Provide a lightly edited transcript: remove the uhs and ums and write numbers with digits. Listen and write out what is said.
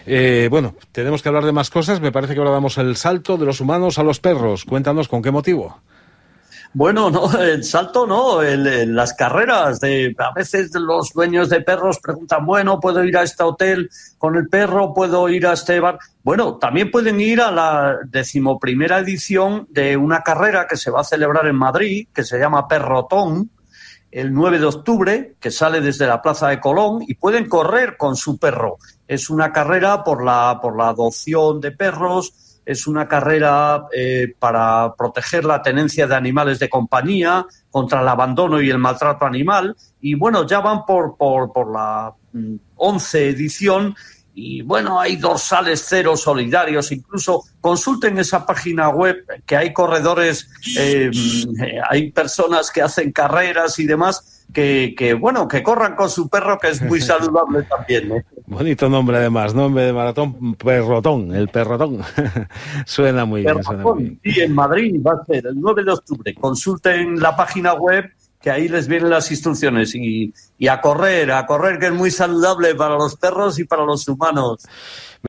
Bueno, tenemos que hablar de más cosas. Me parece que ahora damos el salto de los humanos a los perros. Cuéntanos con qué motivo. Bueno, no, el salto no, las carreras. A veces los dueños de perros preguntan, bueno, ¿puedo ir a este hotel con el perro? ¿Puedo ir a este bar? Bueno, también pueden ir a la 11ª edición de una carrera que se va a celebrar en Madrid, que se llama Perrotón, el 9 de octubre, que sale desde la Plaza de Colón, y pueden correr con su perro. Es una carrera por la adopción de perros. Es una carrera para proteger la tenencia de animales de compañía, contra el abandono y el maltrato animal. Y bueno, ya van por la 11 edición. Y bueno, hay dorsales cero solidarios. Incluso consulten esa página web, que hay corredores, hay personas que hacen carreras y demás, que corran con su perro, que es muy saludable también, ¿eh? Bonito nombre, además, nombre de maratón, Perrotón, el Perrotón. Suena muy bien, suena muy bien. Sí, en Madrid va a ser el 9 de octubre. Consulten la página web, que ahí les vienen las instrucciones. Y a correr, que es muy saludable para los perros y para los humanos.